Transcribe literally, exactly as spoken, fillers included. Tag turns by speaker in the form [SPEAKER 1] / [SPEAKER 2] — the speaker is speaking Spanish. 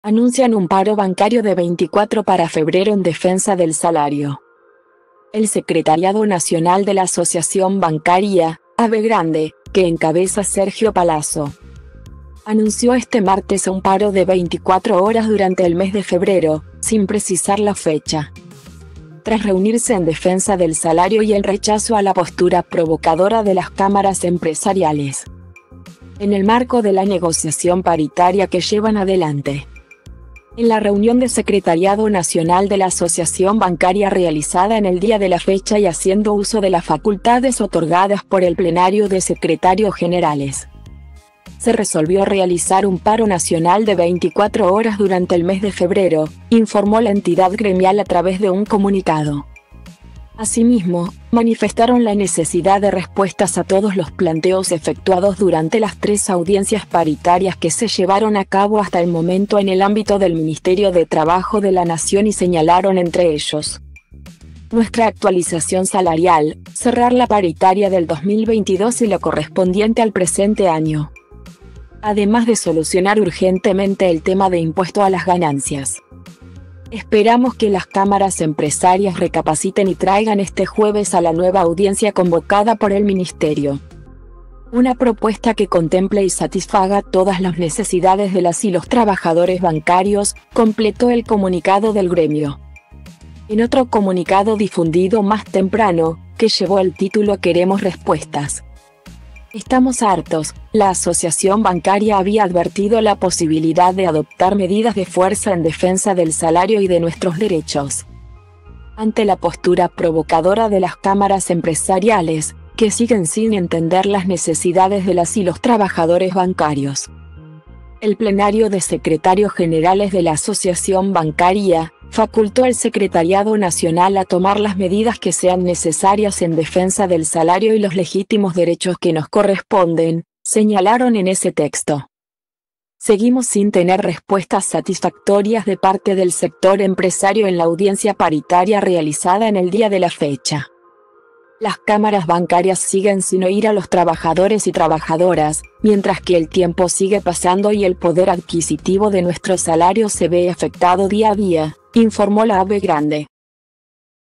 [SPEAKER 1] Anuncian un paro bancario de veinticuatro para febrero en defensa del salario. El Secretariado Nacional de la Asociación Bancaria, Ave Grande, que encabeza Sergio Palazzo, anunció este martes un paro de veinticuatro horas durante el mes de febrero, sin precisar la fecha. Tras reunirse en defensa del salario y el rechazo a la postura provocadora de las cámaras empresariales, en el marco de la negociación paritaria que llevan adelante. En la reunión de Secretariado Nacional de la Asociación Bancaria realizada en el día de la fecha y haciendo uso de las facultades otorgadas por el plenario de secretarios generales, se resolvió realizar un paro nacional de veinticuatro horas durante el mes de febrero, informó la entidad gremial a través de un comunicado. Asimismo, manifestaron la necesidad de respuestas a todos los planteos efectuados durante las tres audiencias paritarias que se llevaron a cabo hasta el momento en el ámbito del Ministerio de Trabajo de la Nación y señalaron entre ellos: nuestra actualización salarial, cerrar la paritaria del dos mil veintidós y la correspondiente al presente año, además de solucionar urgentemente el tema de impuesto a las ganancias. Esperamos que las cámaras empresarias recapaciten y traigan este jueves a la nueva audiencia convocada por el Ministerio una propuesta que contemple y satisfaga todas las necesidades de las y los trabajadores bancarios, completó el comunicado del gremio. En otro comunicado difundido más temprano, que llevó el título "Queremos respuestas". Estamos hartos, la Asociación Bancaria había advertido la posibilidad de adoptar medidas de fuerza en defensa del salario y de nuestros derechos. Ante la postura provocadora de las cámaras empresariales, que siguen sin entender las necesidades de las y los trabajadores bancarios, el plenario de secretarios generales de la Asociación Bancaria facultó al Secretariado Nacional a tomar las medidas que sean necesarias en defensa del salario y los legítimos derechos que nos corresponden, señalaron en ese texto. Seguimos sin tener respuestas satisfactorias de parte del sector empresario en la audiencia paritaria realizada en el día de la fecha. Las cámaras bancarias siguen sin oír a los trabajadores y trabajadoras, mientras que el tiempo sigue pasando y el poder adquisitivo de nuestro salario se ve afectado día a día, informó la Ave Grande.